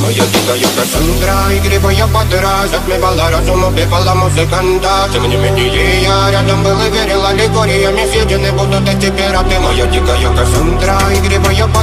моя дикая Кассандра, игривая подра, затмевала разум, убивала музыканта. Тем не менее я рядом был и верил аллегориями съедены будут эти пираты. Моя дикая Кассандра, игривая подра.